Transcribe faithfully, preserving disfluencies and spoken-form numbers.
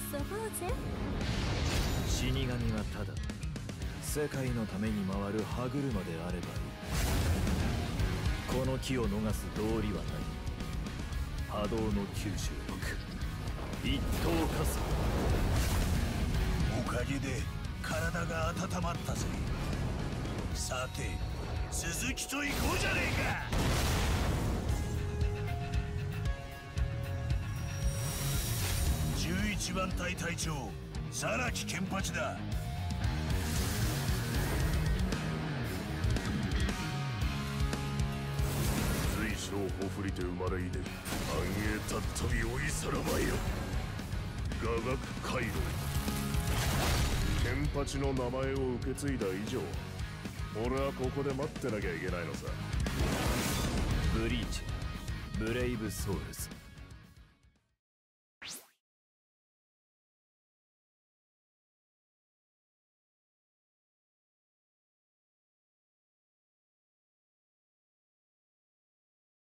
遊ぼうぜ。 死神はただ世界のために回る歯車であればいい。この木を逃す道理はない。波動のきゅうじゅうろく一等加速。 おかげで体が温まったぜ。さて続きと行こうじゃねえか。じゅういちばん隊隊長荒木健八だ。 随所ほふりて生まれいで繁栄たっ飛び追いさらばよ。雅楽回路健八の名前を受け継いだ以上俺はここで待ってなきゃいけないのさ。 ブリーチブレイブソウルズ